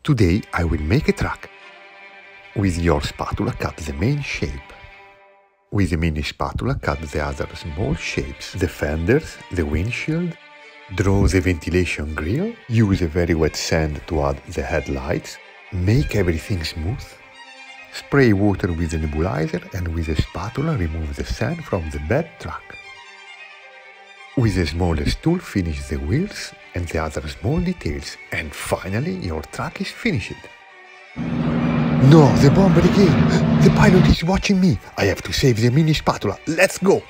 Today I will make a truck. With your spatula cut the main shape. With the mini spatula cut the other small shapes, the fenders, the windshield. Draw the ventilation grill. Use a very wet sand to add the headlights. Make everything smooth. Spray water with the nebulizer and with a spatula remove the sand from the bed truck. With the smallest tool finish the wheels and the other small details, and finally your truck is finished. No, the bomber again! The pilot is watching me! I have to save the mini spatula! Let's go!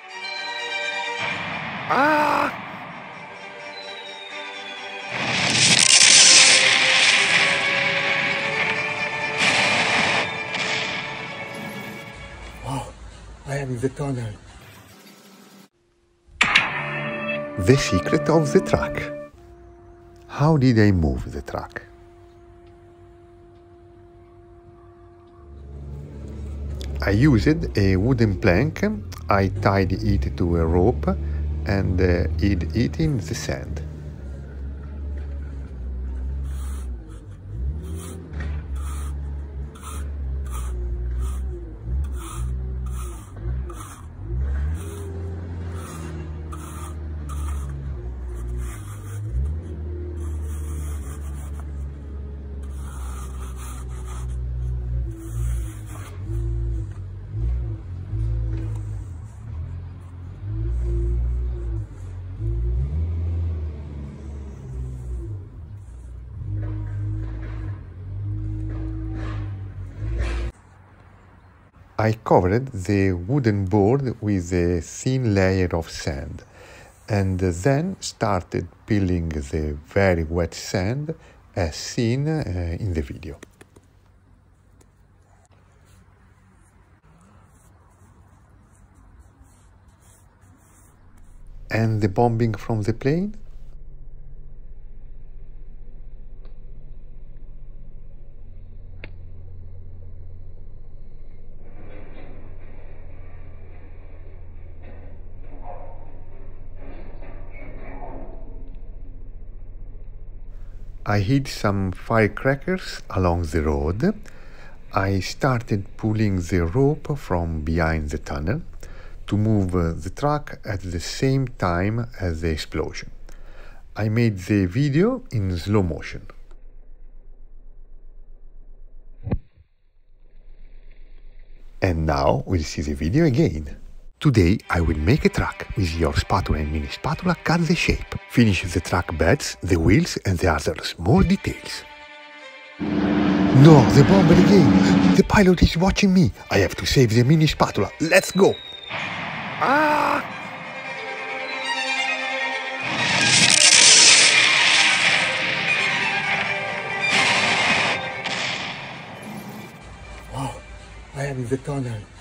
Ah! Oh, I am in the tunnel. The secret of the truck. How did I move the truck? I used a wooden plank. I tied it to a rope and hid it in the sand. I covered the wooden board with a thin layer of sand and then started peeling the very wet sand as seen in the video. And the bombing from the plane? I hid some firecrackers along the road. I started pulling the rope from behind the tunnel to move the truck at the same time as the explosion. I made the video in slow motion. And now we'll see the video again. Today I will make a truck. With your spatula and mini spatula cut the shape. Finish the truck beds, the wheels and the other small details. No, the bomber again! The pilot is watching me! I have to save the mini spatula. Let's go! Ah! Oh, I am in the tunnel.